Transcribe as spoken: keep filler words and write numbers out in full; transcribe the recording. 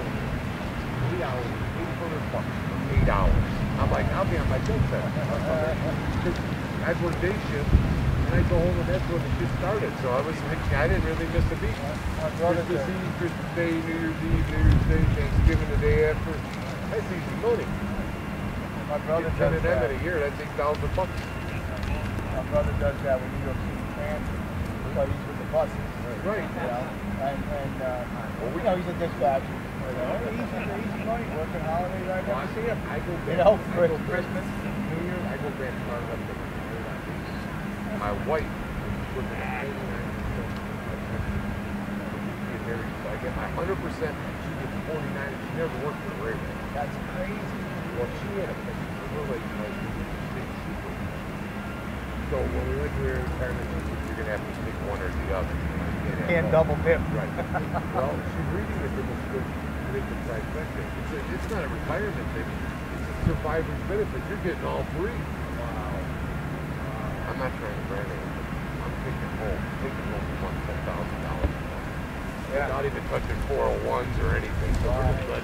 Eight hours, eight hundred bucks for eight hours. I'm like, I'll be on my jet set. I'd work day shift, and I'd go home, and that's when the shit started. So I was, I didn't really miss a beat. Christmas Eve, Christmas Day, New Year's Eve, New Year's Day, Thanksgiving the day after. That's easy money. My brother ten does of them that. in a year, that's eight thousand bucks. My brother does that when New York City transit. But he's with the buses. Right. You know, and, and uh, well, we know he's a dispatcher. You know, easy, easy money, working holidays, I never see him. I go back, you know, I go Christmas, New Year, I go back far enough to my wife was working at eighty-nine percent. So I get my one hundred percent, she gets forty-nine, and she never worked for a railroad. That's crazy. Well, she had a place for her late night. So when we went to her retirement, you're going to have to pick one or the other. You can't double dip. Right. Well, she's reading it from a good, good trifecta. It's, a, it's not a retirement thing. It's a survivor's benefit. You're getting all three. Wow. I'm not trying to brand it. I'm taking home. Taking home one ten thousand dollars. Yeah. Not even touching four oh ones or anything. So we're just